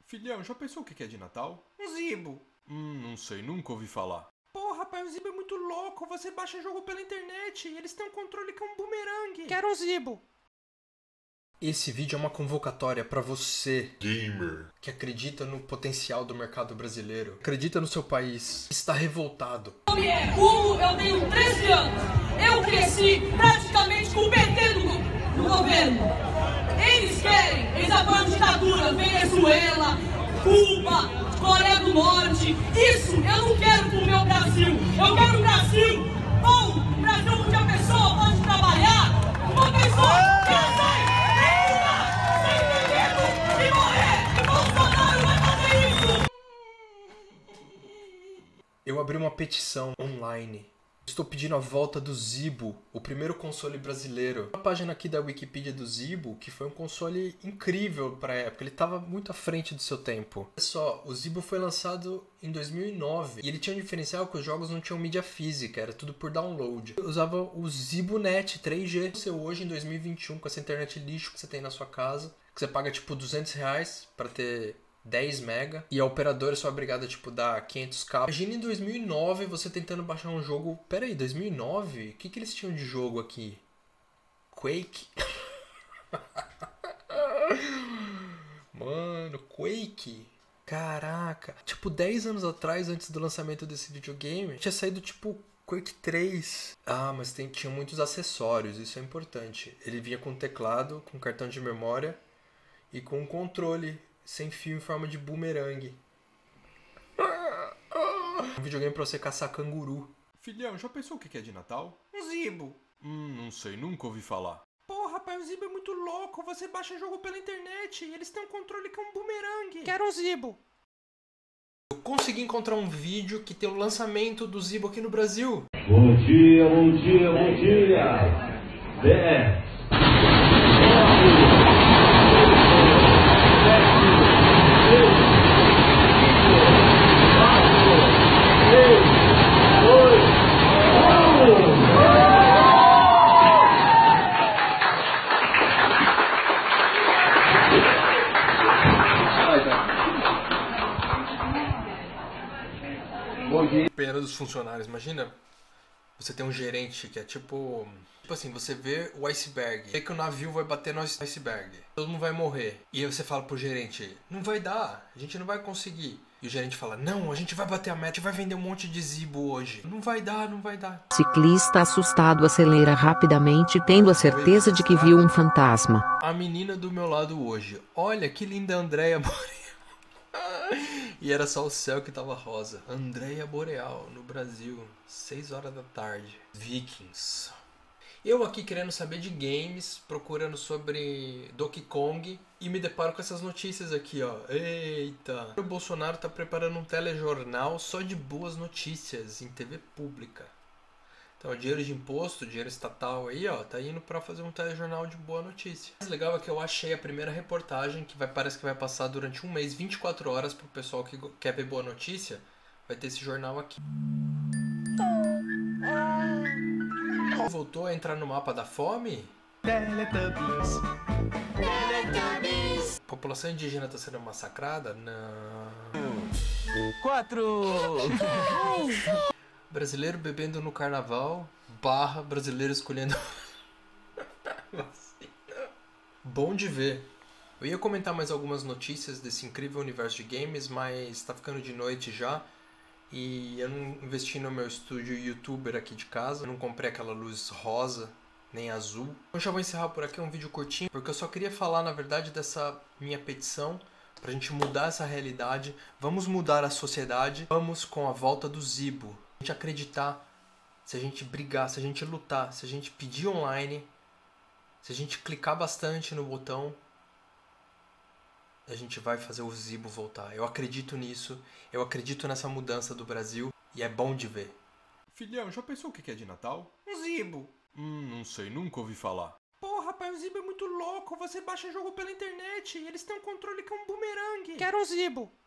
Filhão, já pensou o que é de Natal? Um Zibo. Não sei, nunca ouvi falar. Porra, pai, o Zibo é muito louco. Você baixa jogo pela internet. Eles têm um controle que é um bumerangue. Quero um Zibo. Esse vídeo é uma convocatória pra você, Gamer, que acredita no potencial do mercado brasileiro, acredita no seu país, está revoltado. Como eu tenho 13 anos, eu cresci praticamente com o PT no governo. Eles apoiam ditadura, Venezuela, Cuba, Coreia do Norte. Isso eu não quero pro meu Brasil. Eu quero um Brasil bom, um Brasil onde a pessoa pode trabalhar, uma pessoa casar, sem dinheiro e morrer. E Bolsonaro vai fazer isso. Eu abri uma petição online. Estou pedindo a volta do Zibo, o primeiro console brasileiro. A página aqui da Wikipedia do Zibo, que foi um console incrível para a época, ele estava muito à frente do seu tempo. Olha só, o Zibo foi lançado em 2009 e ele tinha um diferencial que os jogos não tinham mídia física, era tudo por download. Eu usava o ZiboNet 3G. Você hoje em 2021 com essa internet lixo que você tem na sua casa, que você paga tipo R$200 para ter 10 mega e a operadora é só obrigada a tipo dar 500k. Imagina em 2009 você tentando baixar um jogo. Pera aí, 2009? O que eles tinham de jogo aqui? Quake? Mano, Quake? Caraca. Tipo, 10 anos atrás, antes do lançamento desse videogame, tinha saído tipo Quake 3. Ah, mas tinha muitos acessórios, isso é importante. Ele vinha com teclado, com cartão de memória e com um controle sem fio em forma de bumerangue. Um videogame pra você caçar canguru. Filhão, já pensou o que é de Natal? Um Zibo. Não sei, nunca ouvi falar. Porra, pai, o Zibo é muito louco. Você baixa jogo pela internet. Eles têm um controle que é um bumerangue. Quero um Zibo. Eu consegui encontrar um vídeo que tem o lançamento do Zibo aqui no Brasil. Bom dia, bom dia, bom dia. 10, Pena dos funcionários, imagina. Você tem um gerente que é tipo assim, você vê o iceberg, vê que o navio vai bater no iceberg, todo mundo vai morrer. E aí você fala pro gerente, não vai dar, a gente não vai conseguir. E o gerente fala, não, a gente vai bater a meta, a gente vai vender um monte de Zibo hoje. Não vai dar, não vai dar. Ciclista assustado acelera rapidamente, tendo a certeza de que viu um fantasma. A menina do meu lado hoje, olha que linda Andréia Boreal. E era só o céu que tava rosa. Andréia Boreal, no Brasil, 6 horas da tarde. Vikings. Eu aqui querendo saber de games, procurando sobre Donkey Kong e me deparo com essas notícias aqui, ó. Eita! O Bolsonaro tá preparando um telejornal só de boas notícias em TV pública. Então, o dinheiro de imposto, dinheiro estatal aí, ó, tá indo pra fazer um telejornal de boa notícia. O mais legal é que eu achei a primeira reportagem que parece que vai passar durante um mês, 24 horas pro pessoal que quer ver boa notícia. Vai ter esse jornal aqui. Voltou a entrar no mapa da fome? Teletubbies. A população indígena tá sendo massacrada? Não. 4. Brasileiro bebendo no carnaval, brasileiro escolhendo vacina. Bom de ver. Eu ia comentar mais algumas notícias desse incrível universo de games, mas tá ficando de noite já. E eu não investi no meu estúdio youtuber aqui de casa. Eu não comprei aquela luz rosa, nem azul. Eu já vou encerrar por aqui, um vídeo curtinho, porque eu só queria falar, na verdade, dessa minha petição pra gente mudar essa realidade. Vamos mudar a sociedade. Vamos com a volta do Zibo. Se a gente acreditar, se a gente brigar, se a gente lutar, se a gente pedir online, se a gente clicar bastante no botão, a gente vai fazer o Zibo voltar. Eu acredito nisso, eu acredito nessa mudança do Brasil e é bom de ver. Filhão, já pensou o que é de Natal? Um Zibo. Não sei, nunca ouvi falar. Porra, pai, o Zibo é muito louco. Você baixa jogo pela internet. Eles têm um controle que é um bumerangue. Quero um Zibo.